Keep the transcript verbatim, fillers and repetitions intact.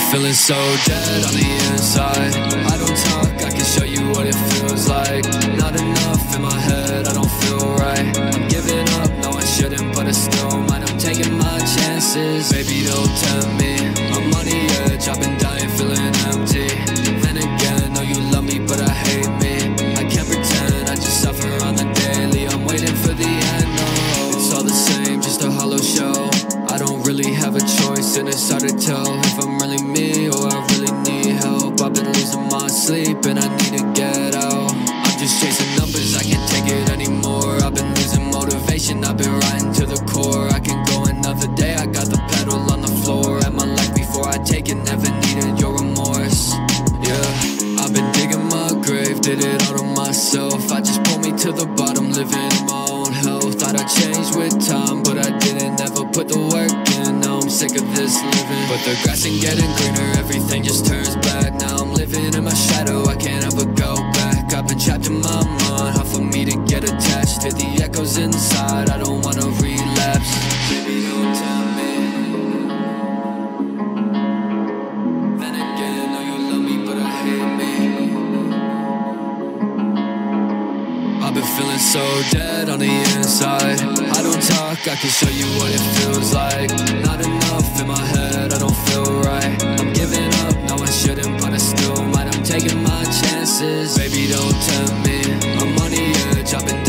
feeling so dead on the inside. I don't talk, I can show you what it feels like. Not enough in my head, I don't feel right. I'm giving up, no I shouldn't, but I still might. I'm taking my chances, baby don't tempt me. I'm on the edge, I've been dying, feeling empty. Then again, know you love me, but I hate me. I can't pretend, I just suffer on the daily. I'm waiting for the end, no. It's all the same, just a hollow show. I don't really have a choice, and it's hard to tell if I'm really me or I really need help. I've been losing my sleep and I need to get out. I'm just chasing numbers, I can't take it anymore. I've been losing motivation, I've been riding to the core. I can go another day, I got the pedal on the floor. At my life before I take it, never needed your remorse. Yeah, I've been digging my grave, did it all to myself. I just pulled me to the bottom, living in my own hell. Thought I'd change with time, but I didn't. Never put the work in, now I'm sick of this living. But the grass ain't getting greener, everything just turns back. Now I'm living in my shadow, I can't ever go back. I've been trapped in my mind, hard for me to get attached to the echoes inside. I don't wanna relapse. Baby, don't tell me. Then again, know you love me, but I hate me. I've been feeling so dead on the inside. I don't talk, I can show you what it feels like. Not enough in my head, I don't feel right. I'm giving up, no I shouldn't, but I still might. I'm taking my chances, baby don't tempt me. I'm on the edge, I've been